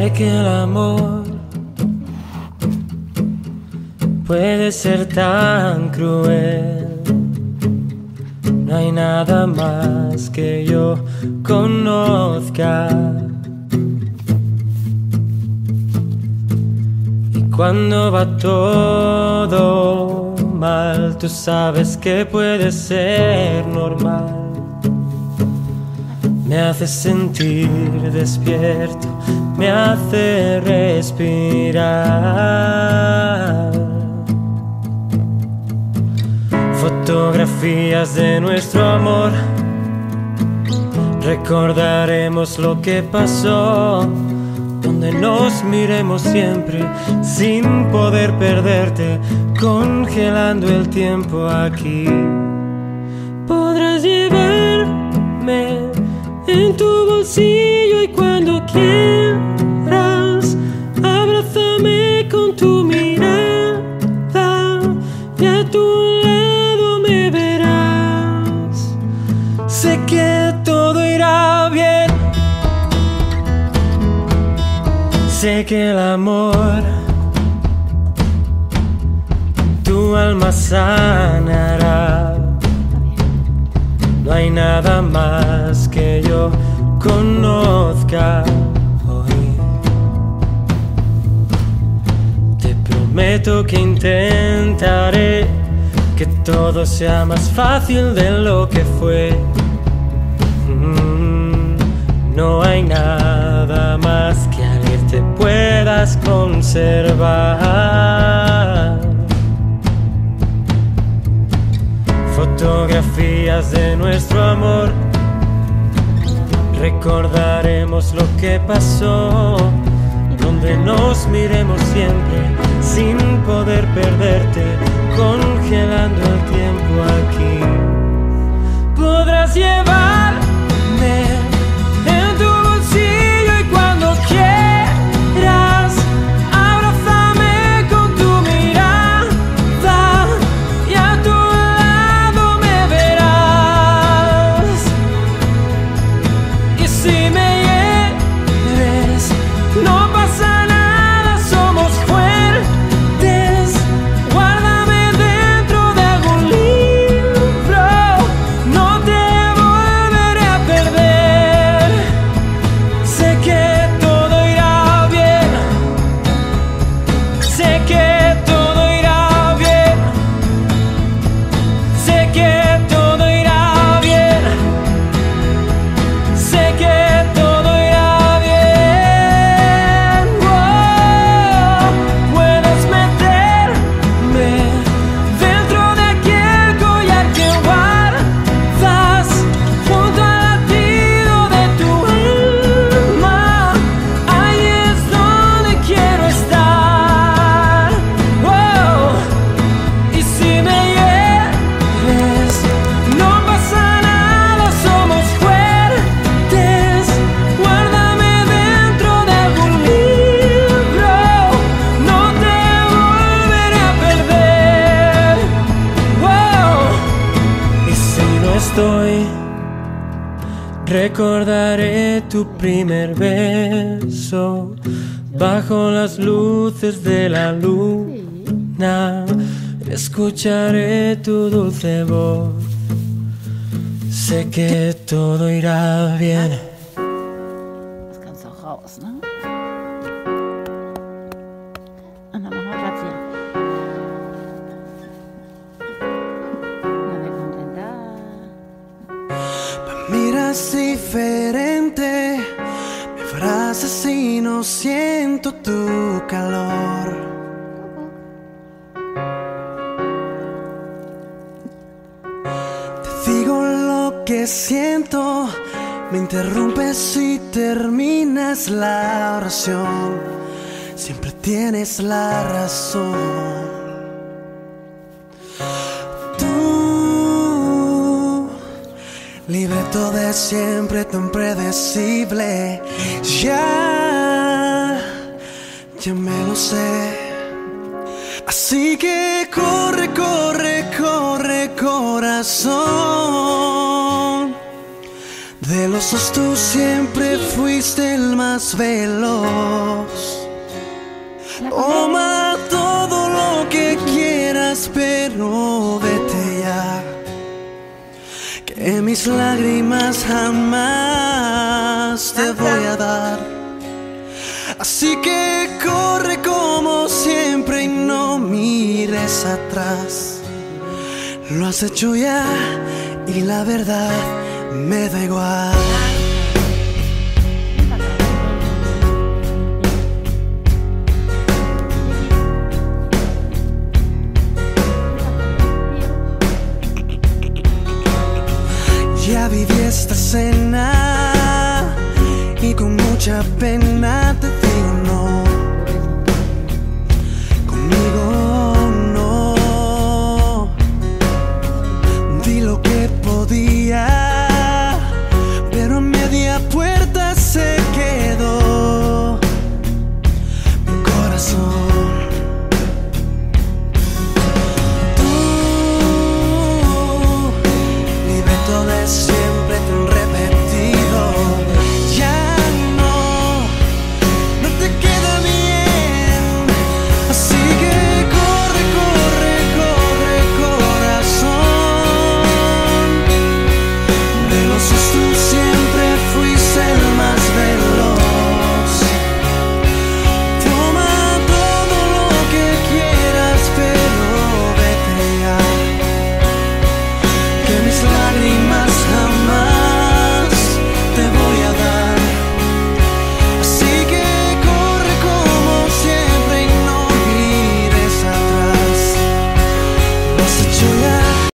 Sé que el amor puede ser tan cruel. No hay nada más que yo conozca. Y cuando va todo mal, tú sabes que puede ser normal. Me hace sentir despierto, me hace respirar. Fotografías de nuestro amor, recordaremos lo que pasó, donde nos miremos siempre sin poder perderte, congelando el tiempo aquí. Podrás llevarme en tu bolsillo y cuando quieras, abrázame con tu mirada y a tu lado me verás. Sé que todo irá bien. Sé que el amor tu alma sanará. No hay nada más que yo conozca hoy. Te prometo que intentaré que todo sea más fácil de lo que fue. No hay nada más que al irte puedas conservar. Fotografías de nuestro amor, recordaremos lo que pasó, donde nos miremos siempre sin poder perderte, congelando el tiempo aquí. Podrás llevarme en tu bolsillo y cuando quieras, abrázame con tu mirada y a tu lado me verás. Y si me hieres, no pasa nada, somos fuertes. Guárdame dentro de algún libro, no te volveré a perder. Sé que todo irá bien. Sé que todo irá bien. Sé que todo irá bien. Sé que todo irá bien. Puedes meterme dentro de aquel collar que guardas junto al latido de tu alma. Ahí es donde quiero estar. Y si me hieres, no pasa nada, somos fuertes. Guárdame dentro de algún libro, no te volveré a perder. Y si no estoy, recordaré tu primer beso bajo las luces de la luna. Escucharé tu dulce voz. Sé que todo irá bien. Das kannst du auch raus, ne? Und dann machen wir das hier. ¿Dónde contenta? Miras diferente, me abrazas y no siento tu calor. Te digo lo que siento, me interrumpes y terminas la oración. Siempre tienes la razón. Libreto de siempre tan predecible. Ya me lo sé. Así que corre, corre, corre, corazón. Celosos tú siempre fuiste el más veloz. Toma todo lo que quieras, pero vete ya, que mis lágrimas jamás te voy a dar. Así que corre como siempre y no mires atrás. Lo has hecho ya y la verdad me da igual.